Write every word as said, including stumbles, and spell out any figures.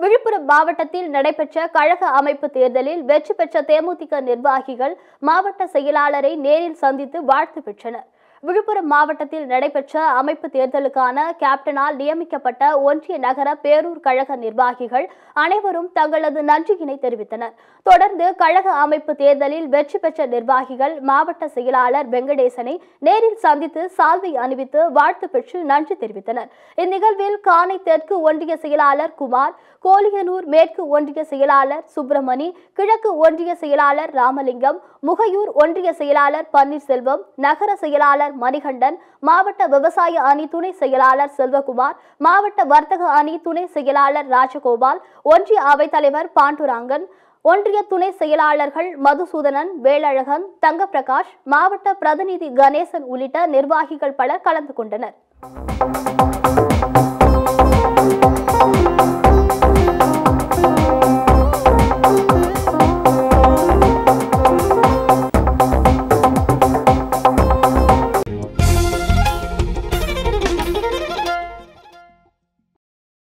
விழுப்புரம் மாவட்டத்தில் நடைபெற்ற கழக அமைப்பு தேர்தலில் வெற்றி பெற்ற தேமுதிக நிர்வாகிகள் மாவட்ட செயலாளரை நேரில் சந்தித்து வாழ்த்து பெற்றனர். விழுப்புரம் மாவட்டத்தில் நடைபெற்ற அமைப்பு தேர்தலுக்கான கேப்டனால் நியமிக்கப்பட்ட ஒன்றிய நகர பேரூர் கழக நிர்வாகிகள் அனைவரும் தங்களது நன்றியினை தெரிவித்தனர். தொடர்ந்து கழக அமைப்பு தேர்தலில் வெற்றி பெற்ற நிர்வாகிகள் மாவட்ட செயலாளர் வெங்கடேசனை நேரில் சந்தித்து சால்வை அணிவித்து வாழ்த்து பெற்று நன்றி தெரிவித்தனர். இந்நிகழ்வில் கானை தெற்கு ஒன்றிய செயலாளர் குமார், கோலியனூர் மேற்கு ஒன்றிய செயலாளர் சுப்பிரமணி, கிழக்கு ஒன்றிய செயலாளர் ராமலிங்கம், முகையூர் ஒன்றிய செயலாளர் பன்னீர்செல்வம், நகர செயலாளர் மணிகண்டன், மாவட்ட விவசாய அணி துணை செயலாளர் செல்வகுமார், மாவட்ட வர்த்தக அணி துணை செயலாளர் ராஜகோபால், ஒன்றிய அவைத்தலைவர் பாண்டுராங்கன், ஒன்றிய துணை செயலாளர்கள் மதுசூதனன், வேலழகன், தங்கப்பிரகாஷ், மாவட்ட பிரதிநிதி கணேசன் உள்ளிட்ட நிர்வாகிகள் பலர் கலந்து கொண்டனர்.